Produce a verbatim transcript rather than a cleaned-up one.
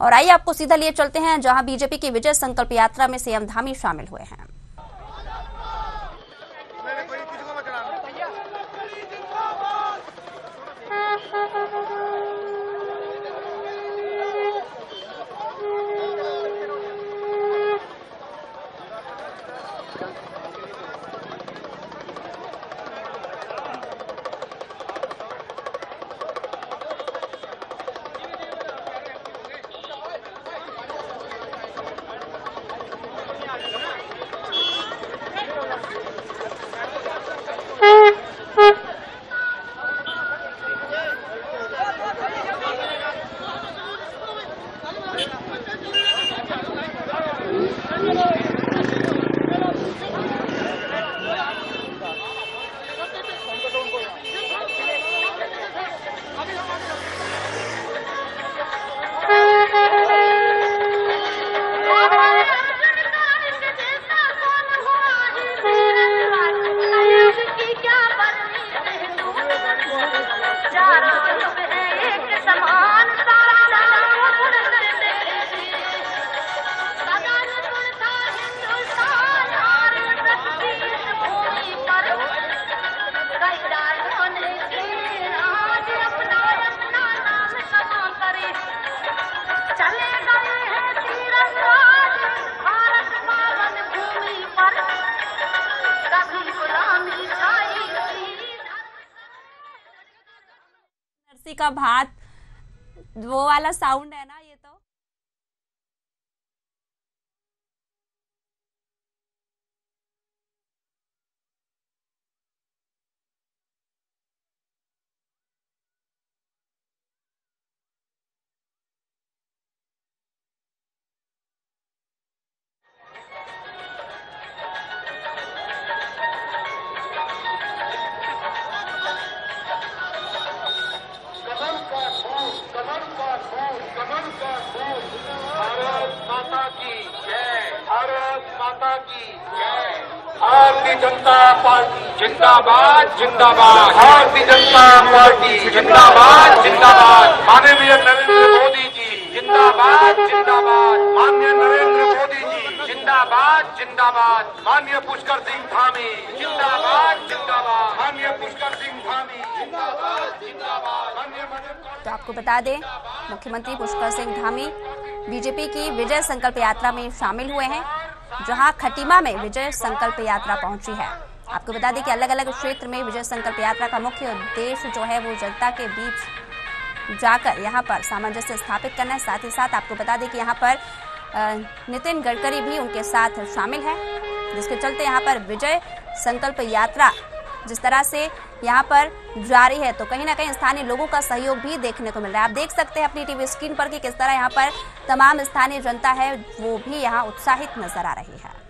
और आइए आपको सीधा लिए चलते हैं जहां बीजेपी की विजय संकल्प यात्रा में सीएम धामी शामिल हुए हैं। का भात वो वाला साउंड है ना ये तो। भारतीय जनता पार्टी जिंदाबाद जिंदाबाद। भारतीय जनता पार्टी जिंदाबाद जिंदाबाद। माननीय नरेंद्र मोदी जी जिंदाबाद जिंदाबाद। माननीय नरेंद्र मोदी जी जिंदाबाद जिंदाबाद। माननीय पुष्कर सिंह धामी जिंदाबाद जिंदाबाद। माननीय पुष्कर सिंह धामी जिंदाबाद जिंदाबाद। तो आपको बता दें, मुख्यमंत्री पुष्कर सिंह धामी बीजेपी की विजय संकल्प यात्रा में शामिल हुए हैं, जहां खटीमा में विजय संकल्प यात्रा पहुंची है। आपको बता दें कि अलग अलग क्षेत्र में विजय संकल्प यात्रा का मुख्य उद्देश्य जो है वो जनता के बीच जाकर यहां पर सामंजस्य स्थापित करना है। साथ ही साथ आपको बता दें कि यहां पर नितिन गडकरी भी उनके साथ शामिल है, जिसके चलते यहां पर विजय संकल्प यात्रा जिस तरह से यहाँ पर जारी है, तो कहीं ना कहीं स्थानीय लोगों का सहयोग भी देखने को मिल रहा है। आप देख सकते हैं अपनी टीवी स्क्रीन पर कि किस तरह यहाँ पर तमाम स्थानीय जनता है वो भी यहाँ उत्साहित नजर आ रही है।